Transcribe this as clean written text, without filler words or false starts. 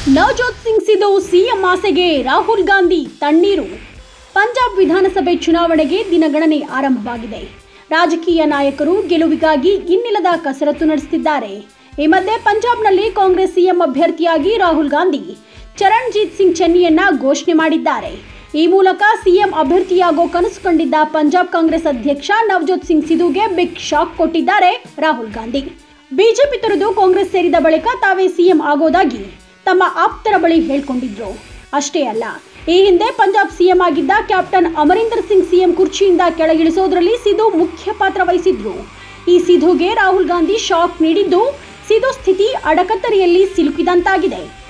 Navjot Singh Sidhu CM ಆಸೆಗೆ ರಾಹುಲ್ ಗಾಂಧಿ ತಣ್ಣೀರು. ಪಂಜಾಬ್ ವಿಧಾನಸಭೆ ಚುನಾವಣೆಗೆ ದಿನಗಣನೆ ಆರಂಭವಾಗಿದೆ. ರಾಜಕೀಯ ನಾಯಕರು ಗೆಲುವಿಗಾಗಿ ಇನ್ನಿಲ್ಲದ ಕಸರತ್ತು ನಡೆಸುತ್ತಿದ್ದಾರೆ. ಈ ಮಧ್ಯೆ ಪಂಜಾಬ್ನಲ್ಲಿ ಕಾಂಗ್ರೆಸ್ ಸಿಎಂ ಅಭ್ಯರ್ಥಿಯಾಗಿ ರಾಹುಲ್ ಗಾಂಧಿ ಚರಣ್‌ಜೀತ್ ಸಿಂಗ್ ಚನ್ನಿಯನ್ನ ಘೋಷಣೆ ಮಾಡಿದ್ದಾರೆ. ಈ ಮೂಲಕ ಸಿಎಂ ಅಭ್ಯರ್ಥಿಯಾಗೋ ಕನಸು ಕಂಡಿದ್ದ ಪಂಜಾಬ್ ಕಾಂಗ್ರೆಸ್ ಅಧ್ಯಕ್ಷ ನವಜೋತ್ ಸಿಂಗ್ ಸಿಧುಗೆ ಬಿಗ್ ಶಾಕ್ ಕೊಟ್ಟಿದ್ದಾರೆ ರಾಹುಲ್ ಗಾಂಧಿ. ಬಿಜೆಪಿ ತೊರೆದು ಕಾಂಗ್ರೆಸ್ ಸೇರಿದ ಬಳಿಕ ತಾವೇ ಸಿಎಂ ಆಗೋದಾಗಿ ತಮ್ಮ ಆಪ್ತರ ಬಳಿ ಹೇಳಿಕೊಂಡಿದ್ರು. ಅಷ್ಟೇ ಅಲ್ಲ, ಈ ಹಿಂದೆ ಪಂಜಾಬ್ ಸಿಎಂ ಆಗಿದ್ದ ಕ್ಯಾಪ್ಟನ್ ಅಮರಿಂದರ್ ಸಿಂಗ್ ಸಿಎಂ ಕುರ್ಚಿಯಿಂದ ಕೆಳಗಿಳಿಸೋದ್ರಲ್ಲಿ ಸಿಧು ಮುಖ್ಯ ಪಾತ್ರ ವಹಿಸಿದ್ರು. ಈ ಸಿಧುಗೆ ರಾಹುಲ್ ಗಾಂಧಿ ಶಾಕ್ ನೀಡಿದ್ದು ಸಿಧು ಸ್ಥಿತಿ ಅಡಕತ್ತರಿಯಲ್ಲಿ ಸಿಲುಕಿದಂತಾಗಿದೆ.